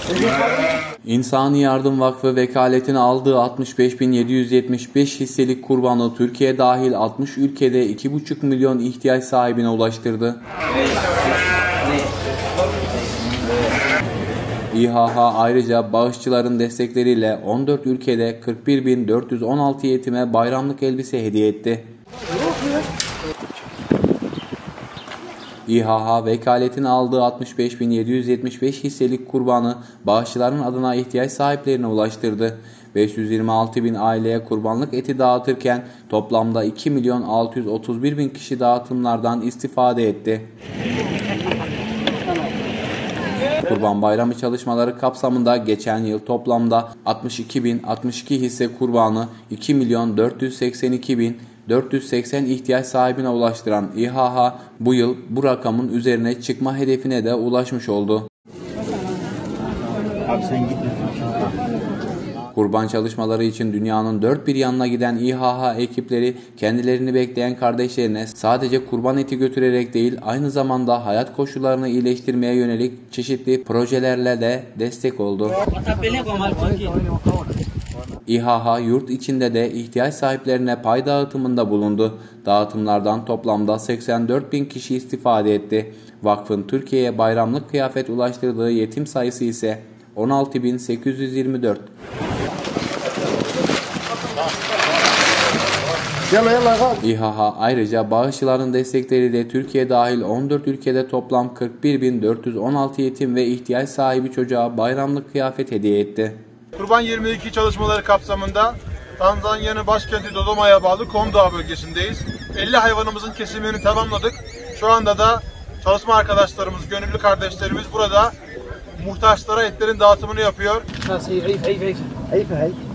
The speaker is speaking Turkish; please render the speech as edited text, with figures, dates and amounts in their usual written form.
İnsani Yardım Vakfı vekaletin aldığı 65.775 hisselik kurbanı Türkiye dahil 60 ülkede 2,5 milyon ihtiyaç sahibine ulaştırdı. İHH ayrıca bağışçıların destekleriyle 14 ülkede 41.416 yetime bayramlık elbise hediye etti. İHH vekaletin aldığı 65.775 hisselik kurbanı bağışçıların adına ihtiyaç sahiplerine ulaştırdı. 526.000 aileye kurbanlık eti dağıtırken toplamda 2.631.000 kişi dağıtımlardan istifade etti. Kurban Bayramı çalışmaları kapsamında geçen yıl toplamda 62.062 hisse kurbanı 2.482.480 ihtiyaç sahibine ulaştıran İHH bu yıl bu rakamın üzerine çıkma hedefine de ulaşmış oldu. Kurban çalışmaları için dünyanın dört bir yanına giden İHH ekipleri kendilerini bekleyen kardeşlerine sadece kurban eti götürerek değil aynı zamanda hayat koşullarını iyileştirmeye yönelik çeşitli projelerle de destek oldu. İHH yurt içinde de ihtiyaç sahiplerine pay dağıtımında bulundu. Dağıtımlardan toplamda 84.000 kişi istifade etti. Vakfın Türkiye'ye bayramlık kıyafet ulaştırdığı yetim sayısı ise 16.824. İHH ayrıca bağışçıların destekleriyle Türkiye dahil 14 ülkede toplam 41.416 yetim ve ihtiyaç sahibi çocuğa bayramlık kıyafet hediye etti. Kurban 22 çalışmaları kapsamında Tanzanya'nın başkenti Dodoma'ya bağlı Komdoğa bölgesindeyiz. 50 hayvanımızın kesimini tamamladık. Şu anda da çalışma arkadaşlarımız, gönüllü kardeşlerimiz burada muhtaçlara etlerin dağıtımını yapıyor.